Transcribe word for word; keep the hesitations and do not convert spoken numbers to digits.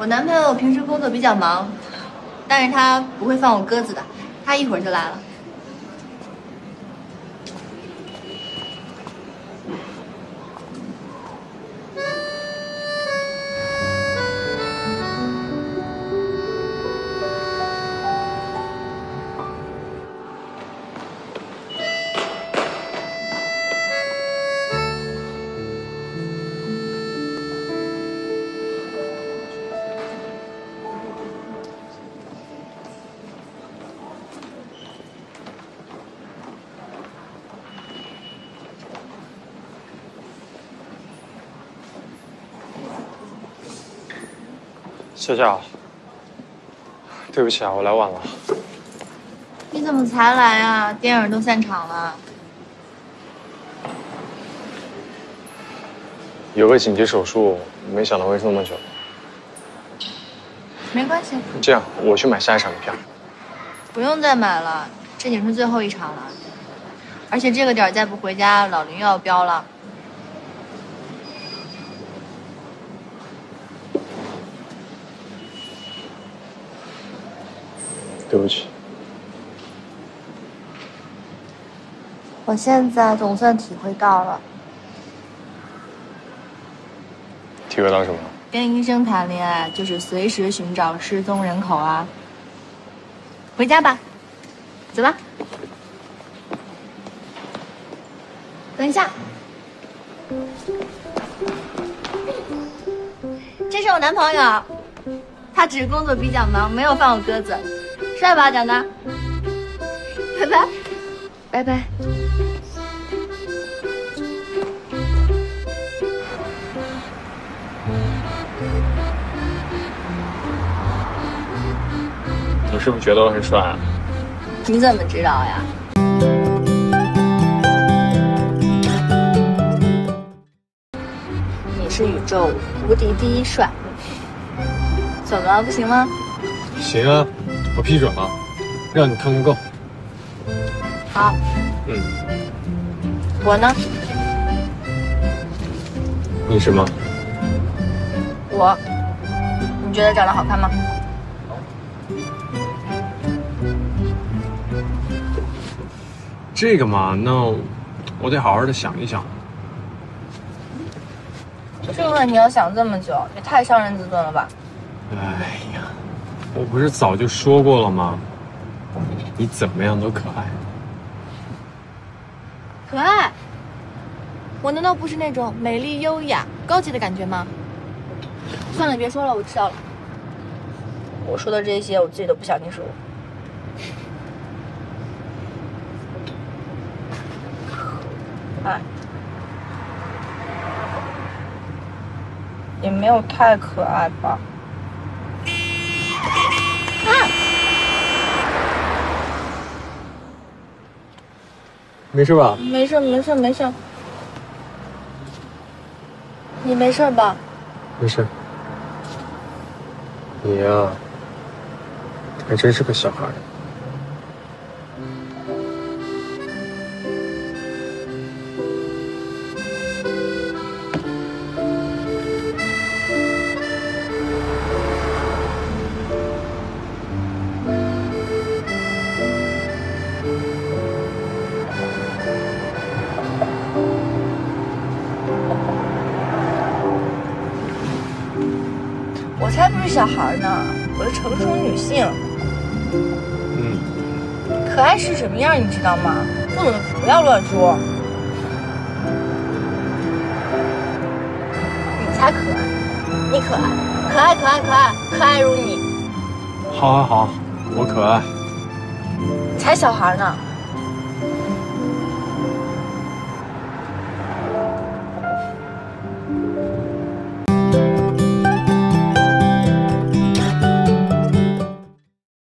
男朋友平时工作比较忙，但是他不会放我鸽子的，他一会儿就来了。 夏夏，对不起啊，我来晚了。 你怎么才来啊？电影都散场了。 有个紧急手术，没想到会这么久。 没关系， 这样，我去买下一场的票。 不用再买了，这已经是最后一场了。而且这个点再不回家，老林又要飙了。 对不起。 我现在总算体会到了。 体会到什么？ 跟医生谈恋爱就是随时寻找失踪人口啊！回家吧，走吧。等一下，这是我男朋友，他只是工作比较忙，没有放我鸽子，帅吧，长得？拜拜，拜拜。 你是不是觉得我很帅啊？ 你怎么知道呀？你是宇宙无敌第一帅，怎么了？不行吗？ 行啊，我批准了，让你看个够。 好。 嗯。 我呢？ 你什么？ 我。你觉得长得好看吗？ 这个嘛，那我得好好的想一想。 这个问题要想这么久，也太伤人自尊了吧？ 哎呀，我不是早就说过了吗？你怎么样都可爱。 可爱？我难道不是那种美丽、优雅、高级的感觉吗？算了，别说了，我知道了。我说的这些，我自己都不想听说。哎，也没有太可爱吧？啊！ 没事吧？ 没事，没事，没事。你没事吧？ 没事。你呀，还真是个小孩。 我才不是小孩呢，我是成熟女性。 嗯， 可爱是什么样，你知道吗？不懂的不要乱说。你才可爱，你可爱，可爱可爱可爱，可爱如你。 好好好，我可爱。 才小孩呢。